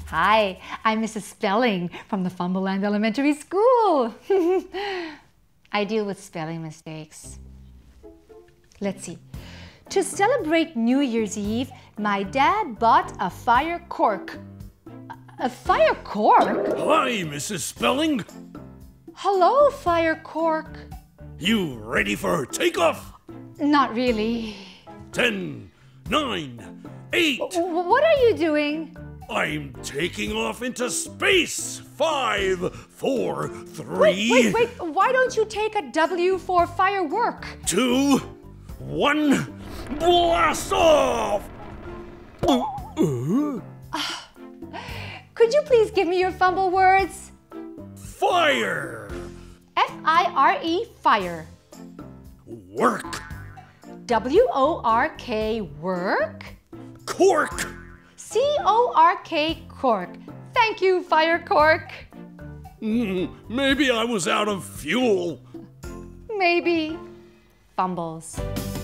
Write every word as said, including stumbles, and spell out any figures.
Hi, I'm Missus Spelling from the Fumbleland Elementary School. I deal with spelling mistakes. Let's see. To celebrate New Year's Eve, my dad bought a fire cork. A fire cork? Hi, Missus Spelling. Hello, fire cork. You ready for takeoff? Not really. Ten, nine, eight. W- what are you doing? I'm taking off into space. Five, four, three. Wait, wait, wait. Why don't you take a W for firework? Two, one, blast off! Uh, uh. Could you please give me your fumble words? Fire. F I R E, fire. Work. W O R K, work. Cork. C O R K, cork. Thank you, fire cork. Mm, maybe I was out of fuel. Maybe. Fumbles.